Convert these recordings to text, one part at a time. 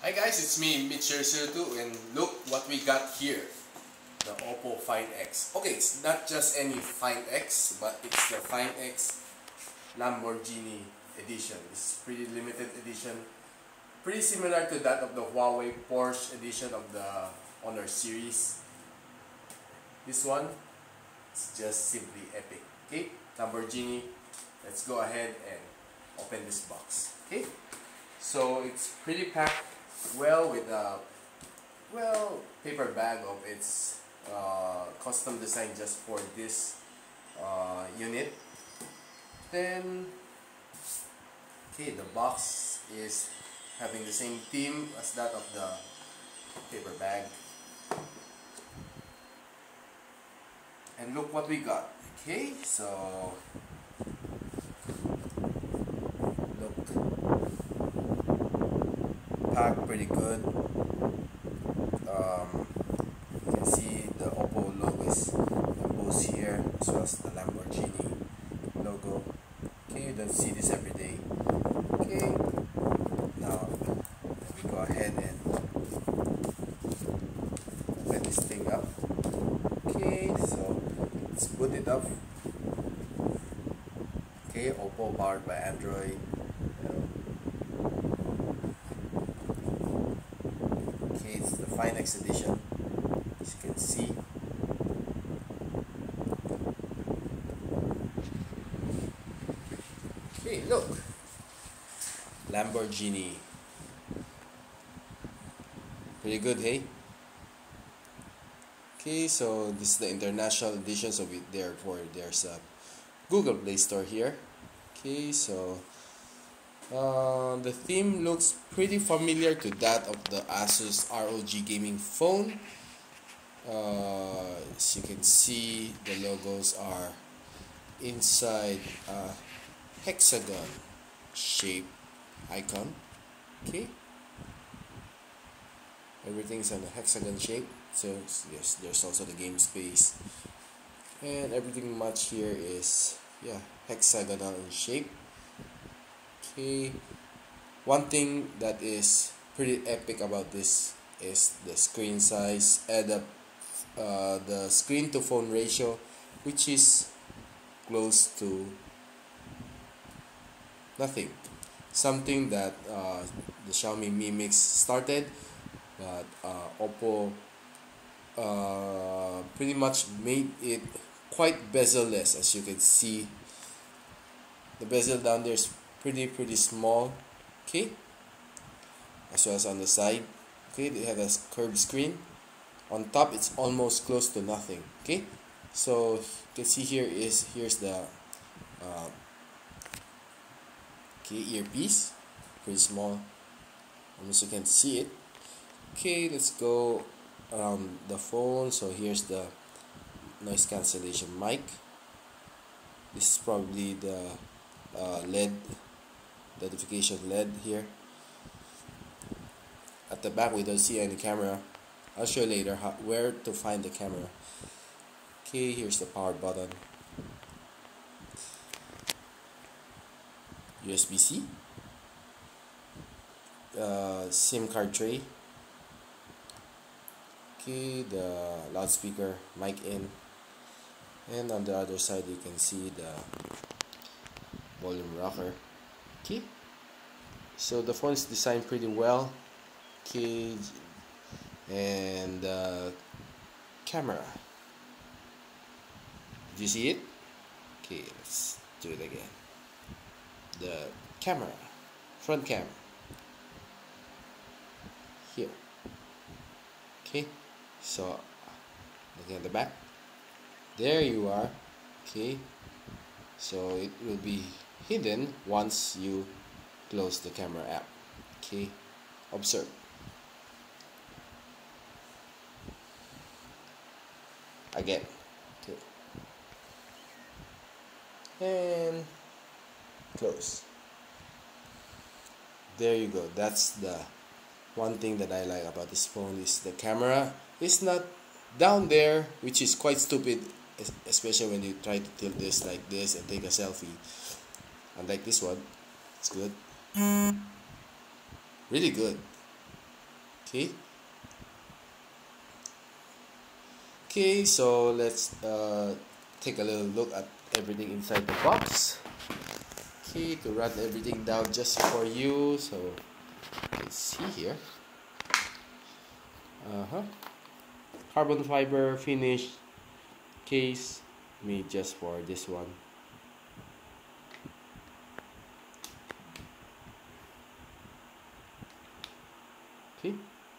Hi guys, it's me, Mitcher02, and look what we got here. The Oppo Find X. Okay, it's not just any Find X, but it's the Find X Lamborghini edition. It's pretty limited edition. Pretty similar to that of the Huawei Porsche edition of the Honor series. This one, it's just simply epic. Okay, Lamborghini, let's go ahead and open this box. Okay, so it's pretty packed well with a paper bag of its custom design just for this unit. Then okay, the box is having the same theme as that of the paper bag, and look what we got. Okay, so look, packed pretty good. You can see the Oppo logo is embossed here, as well as the Lamborghini logo. Okay, you don't see this every day. Okay, now let me go ahead and open this thing up. Okay, so let's boot it up. Okay, Oppo powered by Android. Okay, it's the Find X edition, as you can see. Okay, look, Lamborghini. Pretty good, hey? Okay, so this is the international edition, so therefore there's a Google Play Store here. Okay, so the theme looks pretty familiar to that of the Asus ROG gaming phone. As you can see, the logos are inside a hexagon shape icon. Okay, everything's in a hexagon shape. So yes, there's also the game space, and everything much here is hexagonal in shape. Okay, one thing that is pretty epic about this is the screen size and the screen to phone ratio, which is close to nothing. Something that the Xiaomi Mi Mix started, but Oppo pretty much made it quite bezel-less. As you can see, the bezel down there is pretty small. Okay, as well as on the side. Okay, they have a curved screen. On top, it's almost close to nothing. Okay, so you can see here's the earpiece, pretty small. Almost you can see it. Okay, let's go around the phone. So here's the noise cancellation mic. This is probably the LED, the notification LED here. At the back we don't see any camera. I'll show you later where to find the camera. Okay, here's the power button. USB-C, SIM card tray. Okay, the loudspeaker, mic in, and on the other side you can see the volume rocker. Okay, so the phone is designed pretty well. Okay, and the camera, did you see it? Okay, let's do it again. The camera, front camera here. Okay, so looking at the back, there you are. Okay, so it will be hidden once you close the camera app. Okay, observe. Again. Okay, and close. There you go. That's the one thing that I like about this phone, is the camera is not down there, which is quite stupid, especially when you try to tilt this like this and take a selfie. Unlike this one, it's good, really good. Okay. Okay, so let's take a little look at everything inside the box. Okay, to run everything down just for you. So let's see here. Carbon fiber finish case made just for this one. Okay,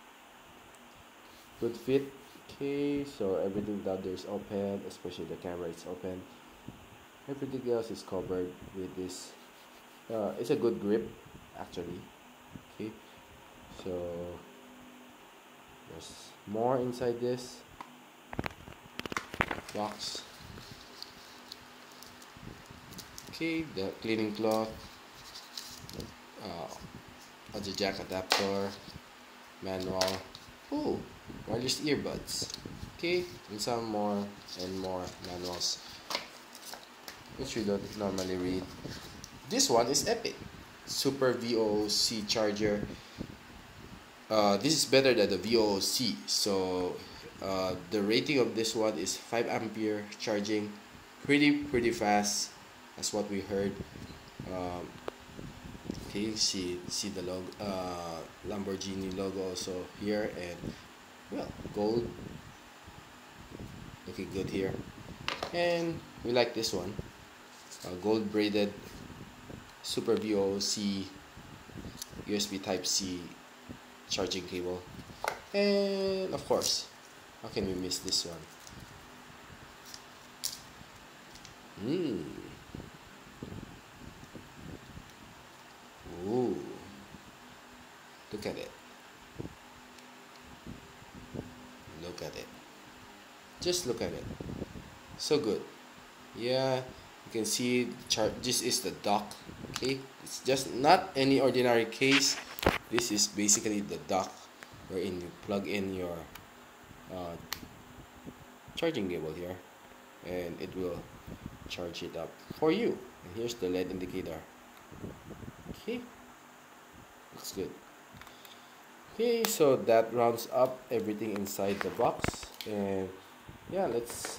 good fit. Okay, so everything down there is open, especially the camera is open. Everything else is covered with this. It's a good grip actually. Okay, so there's more inside this box. Okay, the cleaning cloth, audio jack adapter, manual, oh, wireless earbuds. Okay, and some more and more manuals, which we don't normally read. This one is epic. Super VOC charger. This is better than the VOC. So the rating of this one is 5 ampere charging, pretty fast. That's what we heard. Okay, see the logo, Lamborghini logo also here, and well, gold, looking good here. And we like this one, gold braided Super VOC USB Type C charging cable, and of course, how can we miss this one? Ooh, look at it. Look at it. Just look at it. So good. Yeah, you can see this is the dock. Okay, it's just not any ordinary case. This is basically the dock wherein you plug in your charging cable here, and it will charge it up for you. And here's the LED indicator. Okay, looks good. Okay, so that rounds up everything inside the box, and yeah, let's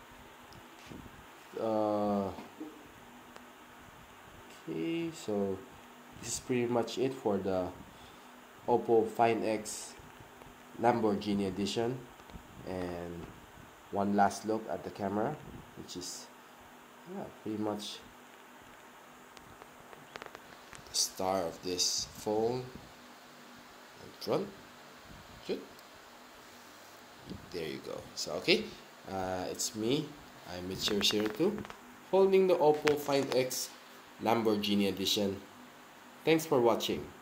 okay, so this is pretty much it for the Oppo Find X Lamborghini edition. And one last look at the camera, which is pretty much the star of this phone. And front, good. There you go. So okay, it's me. I'm Mitch002, holding the Oppo Find X Lamborghini edition. Thanks for watching.